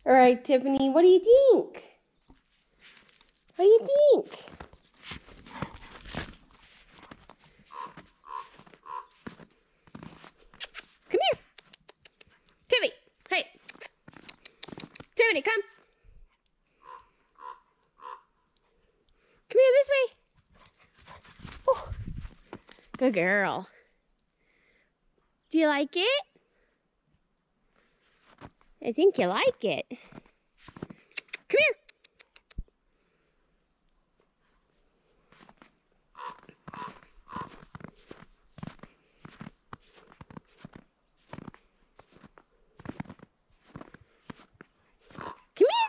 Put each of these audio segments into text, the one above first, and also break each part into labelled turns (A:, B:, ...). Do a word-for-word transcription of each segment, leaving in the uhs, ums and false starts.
A: All right, Tiffany, what do you think? What do you think? Come here. Tiffany, hey. Tiffany, come. Come here this way. Oh, good girl. Do you like it? I think you like it. Come here. Come here.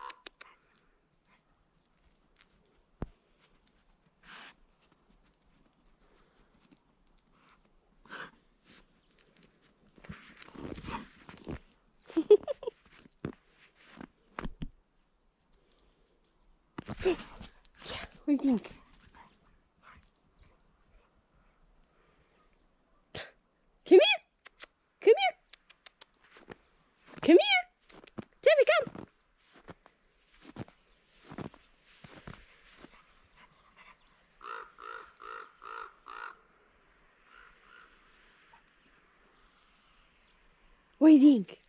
A: Yeah, what do you think? Come here. Come here. Come here. Tiffany, come. What do you think?